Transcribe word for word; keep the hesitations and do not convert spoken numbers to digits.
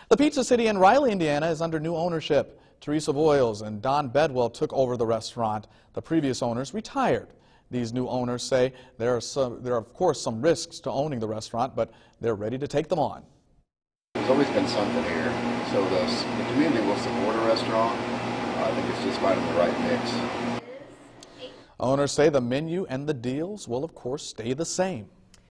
The Pizza City in Riley, Indiana is under new ownership. Teresa Boyles and Don Bedwell took over the restaurant. The previous owners retired. These new owners say there are, some, there are of course some risks to owning the restaurant, but they're ready to take them on. There's always been something here, so the, the community will support a restaurant. Uh, I think it's just finding the right mix. Owners say the menu and the deals will of course stay the same.